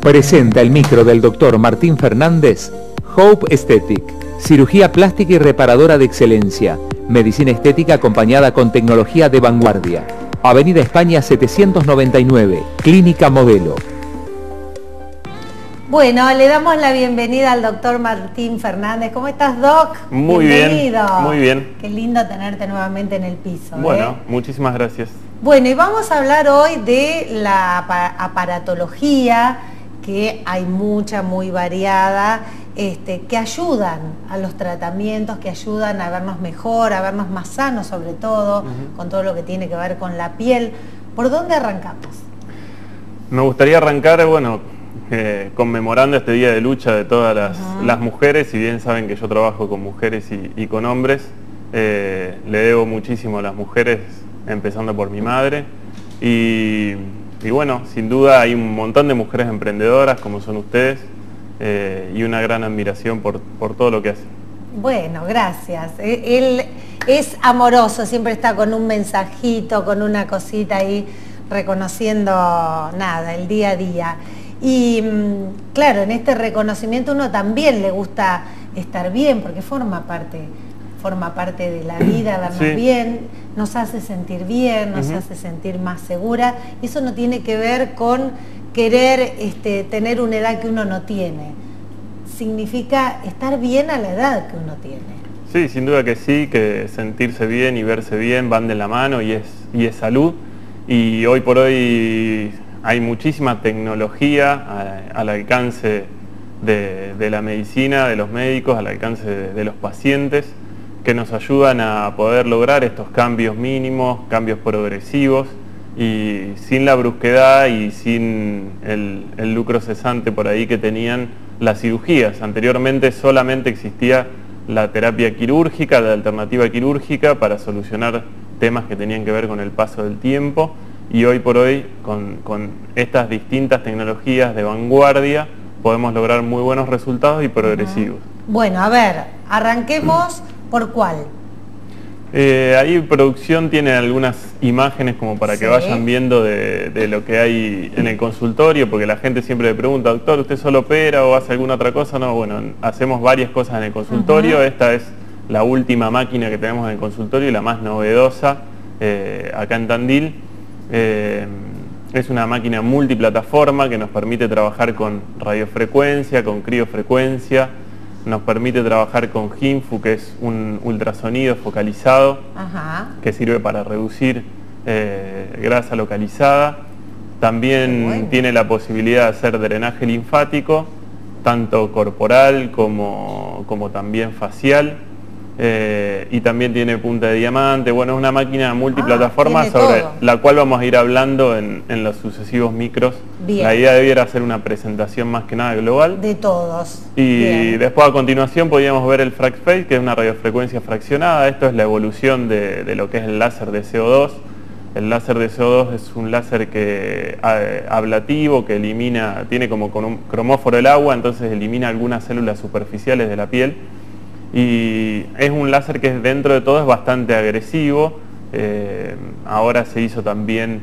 Presenta el micro del doctor Martín Fernández, Hope Aesthetic, cirugía plástica y reparadora de excelencia, medicina estética acompañada con tecnología de vanguardia. Avenida España 799, Clínica Modelo. Bueno, le damos la bienvenida al doctor Martín Fernández. ¿Cómo estás, Doc? Muy Bienvenido. bien, muy bien. Qué lindo tenerte nuevamente en el piso. Bueno, muchísimas gracias. Bueno, y vamos a hablar hoy de la aparatología, que hay mucha, muy variada, que ayudan a los tratamientos, que ayudan a vernos mejor, a vernos más sanos sobre todo, con todo lo que tiene que ver con la piel. ¿Por dónde arrancamos? Me gustaría arrancar, conmemorando este día de lucha de todas las mujeres. Si bien saben que yo trabajo con mujeres y con hombres, le debo muchísimo a las mujeres, empezando por mi madre. Y bueno, sin duda hay un montón de mujeres emprendedoras como son ustedes, y una gran admiración por todo lo que hacen. Bueno, gracias. Él es amoroso, siempre está con un mensajito, con una cosita ahí, reconociendo nada, el día a día. Y claro, en este reconocimiento uno también le gusta estar bien, porque forma parte de la vida, vernos bien, nos hace sentir bien, nos hace sentir más segura, y eso no tiene que ver con querer tener una edad que uno no tiene, significa estar bien a la edad que uno tiene. Sí, sin duda que sí, que sentirse bien y verse bien van de la mano y es salud, y hoy por hoy hay muchísima tecnología al alcance de la medicina, de los médicos, al alcance de los pacientes, que nos ayudan a poder lograr estos cambios mínimos, cambios progresivos, y sin la brusquedad y sin el lucro cesante por ahí que tenían las cirugías. Anteriormente solamente existía la terapia quirúrgica, la alternativa quirúrgica para solucionar temas que tenían que ver con el paso del tiempo, y hoy por hoy con estas distintas tecnologías de vanguardia podemos lograr muy buenos resultados y progresivos. Bueno, a ver, arranquemos por cuál. Ahí producción tiene algunas imágenes como para que vayan viendo de lo que hay en el consultorio, porque la gente siempre le pregunta, doctor, ¿usted solo opera o hace alguna otra cosa? No, bueno, hacemos varias cosas en el consultorio. Esta es la última máquina que tenemos en el consultorio y la más novedosa acá en Tandil. Es una máquina multiplataforma que nos permite trabajar con radiofrecuencia, con criofrecuencia, nos permite trabajar con HINFU, que es un ultrasonido focalizado, que sirve para reducir grasa localizada. También tiene la posibilidad de hacer drenaje linfático, tanto corporal como también facial. Y también tiene punta de diamante. Bueno, es una máquina multiplataforma sobre la cual vamos a ir hablando en los sucesivos micros. La idea debiera ser una presentación más que nada global de todos. Y después a continuación podríamos ver el FracFace, que es una radiofrecuencia fraccionada. Esto es la evolución de lo que es el láser de CO2. El láser de CO2 es un láser ablativo que tiene como cromóforo el agua, entonces elimina algunas células superficiales de la piel. Y es un láser que dentro de todo es bastante agresivo. Ahora se hizo también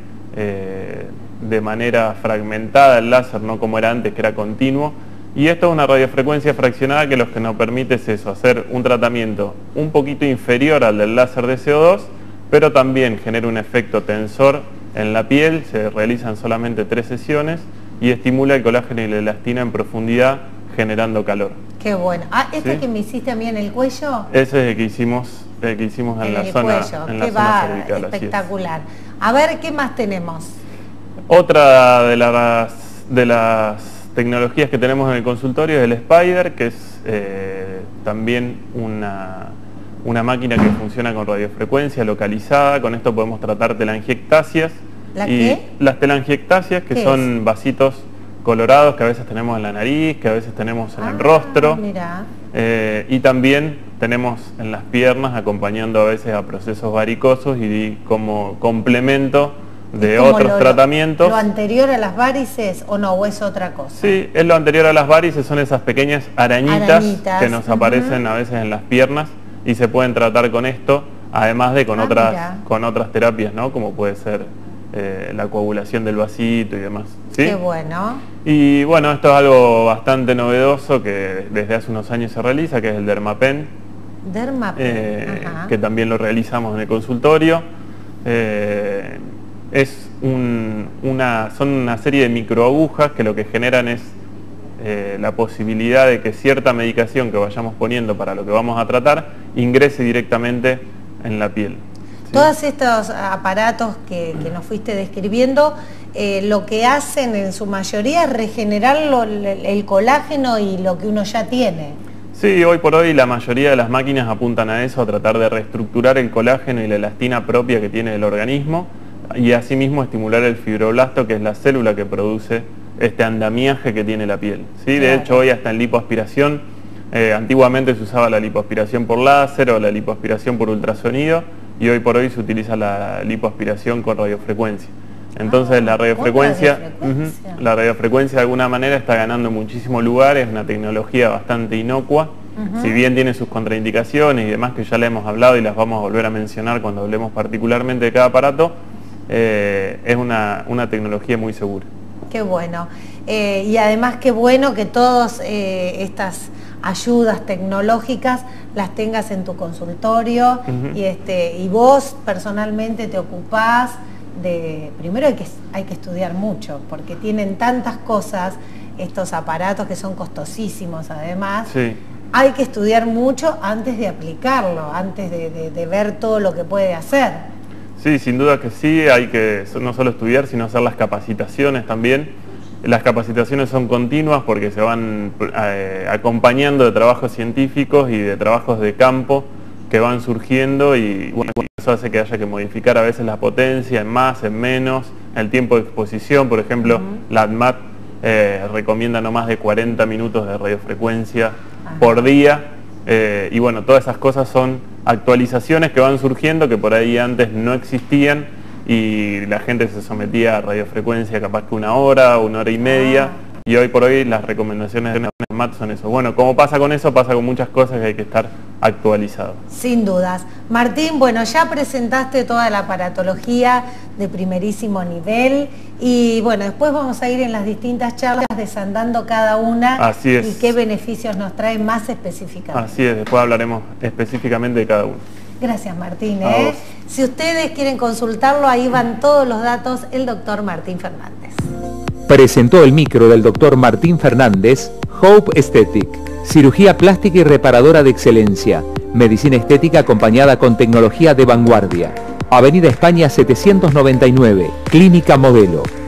de manera fragmentada el láser, no como era antes, que era continuo. Y esto es una radiofrecuencia fraccionada que lo que nos permite es eso, hacer un tratamiento un poquito inferior al del láser de CO2, pero también genera un efecto tensor en la piel. Se realizan solamente 3 sesiones y estimula el colágeno y la elastina en profundidad, generando calor. Qué bueno. Que me hiciste a mí en el cuello. Ese es el que hicimos en la zona cervical. Espectacular. A ver, ¿qué más tenemos? Otra de las tecnologías que tenemos en el consultorio es el Spider, que es también una máquina que funciona con radiofrecuencia localizada. Con esto podemos tratar telangiectasias. Las telangiectasias, que son vasitos colorados que a veces tenemos en la nariz, que a veces tenemos en el rostro. Y también tenemos en las piernas, acompañando a veces a procesos varicosos y como complemento de otros tratamientos. ¿Lo anterior a las varices o no, o es otra cosa? Sí, es lo anterior a las varices, son esas pequeñas arañitas que nos aparecen a veces en las piernas y se pueden tratar con esto, además de con otras terapias, ¿no? Como puede ser la coagulación del vasito y demás. ¿sí? Qué bueno. Y bueno, esto es algo bastante novedoso que desde hace unos años se realiza, que es el Dermapen. Dermapen, que también lo realizamos en el consultorio. Son una serie de microagujas que lo que generan es la posibilidad de que cierta medicación que vayamos poniendo para lo que vamos a tratar ingrese directamente en la piel. ¿Sí? Todos estos aparatos que nos fuiste describiendo, lo que hacen en su mayoría es regenerar el colágeno y lo que uno ya tiene. Sí, hoy por hoy la mayoría de las máquinas apuntan a eso, a tratar de reestructurar el colágeno y la elastina propia que tiene el organismo y asimismo estimular el fibroblasto, que es la célula que produce este andamiaje que tiene la piel. ¿Sí? De hecho, hoy hasta en lipoaspiración, antiguamente se usaba la lipoaspiración por láser o la lipoaspiración por ultrasonido y hoy por hoy se utiliza la lipoaspiración con radiofrecuencia. Entonces la radiofrecuencia de alguna manera está ganando muchísimo lugar, es una tecnología bastante inocua, si bien tiene sus contraindicaciones y demás que ya le hemos hablado y las vamos a volver a mencionar cuando hablemos particularmente de cada aparato, es una tecnología muy segura. Qué bueno. Y además qué bueno que todas estas ayudas tecnológicas las tengas en tu consultorio y vos personalmente te ocupás de... Primero hay que estudiar mucho, porque tienen tantas cosas, estos aparatos que son costosísimos además. Sí. Hay que estudiar mucho antes de aplicarlo, antes de ver todo lo que puede hacer. Sí, sin duda que sí, hay que no solo estudiar, sino hacer las capacitaciones también. Las capacitaciones son continuas porque se van acompañando de trabajos científicos y de trabajos de campo que van surgiendo y bueno, eso hace que haya que modificar a veces la potencia en más, en menos, el tiempo de exposición. Por ejemplo, la ADMAT recomienda no más de 40 minutos de radiofrecuencia por día y bueno, todas esas cosas son actualizaciones que van surgiendo que por ahí antes no existían y la gente se sometía a radiofrecuencia capaz que una hora y media y hoy por hoy las recomendaciones de ADMAT son eso. Bueno, como pasa con eso, pasa con muchas cosas que hay que estar actualizado. Sin dudas. Martín, bueno, ya presentaste toda la aparatología de primerísimo nivel y bueno, después vamos a ir en las distintas charlas desandando cada una. Así es. Y qué beneficios nos trae más específicamente. Así es, después hablaremos específicamente de cada uno. Gracias, Martín. Vos. Si ustedes quieren consultarlo, ahí van todos los datos, el doctor Martín Fernández. Presentó el micro del doctor Martín Fernández, Hope Aesthetic, cirugía plástica y reparadora de excelencia, medicina estética acompañada con tecnología de vanguardia. Avenida España 799, Clínica Modelo.